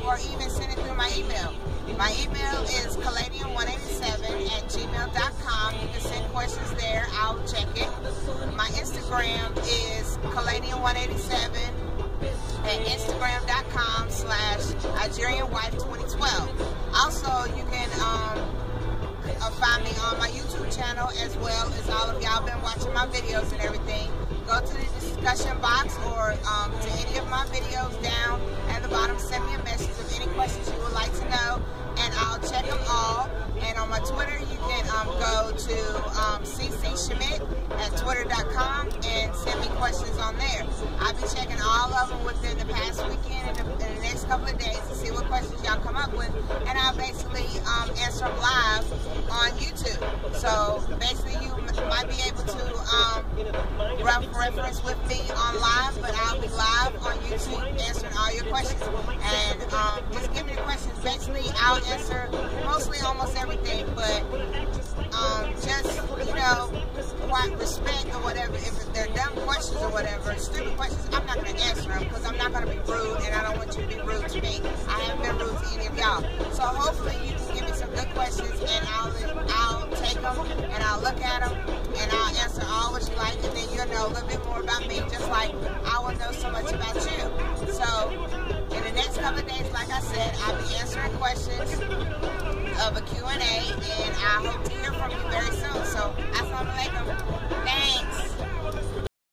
or even send it through my email. My email is Caladian187@gmail.com. You can send questions there. I'll check it. My Instagram is Caladian187 at Instagram.com/IgerianWife2012. Also, you can find me on my YouTube channel, as well as all of y'all been watching my videos and everything. Go to the discussion box or to any of my videos down at the bottom. Send me a message of any questions you would like to know, and I'll check them all. And on my Twitter, you can go to CC Schmidt at Twitter.com and send me questions on there. I'll be checking all of them within the past weekend and the next couple of days to see what questions y'all come up with, and I'll basically answer them live on YouTube. So basically, you might be able to reference with me on live, but I'll be live on YouTube answering all your questions. And just give me the questions. Basically, I'll answer mostly almost everything, but just, you know, quite respect or whatever. If they're dumb questions or whatever, stupid questions, I'm not going to answer them because I'm not going to be rude, and I don't want you to be rude to me. I haven't been rude to any of y'all. So hopefully you can give me some good questions, and I'll take them, and I'll look at them, and I'll answer all what you like, and then you'll know a little bit more about me, just like I will know so much about you. So in the next couple of days, like I said, I'll be answering questions of a Q&A, and I hope to hear from you very soon. So, assalamu alaikum. Thanks.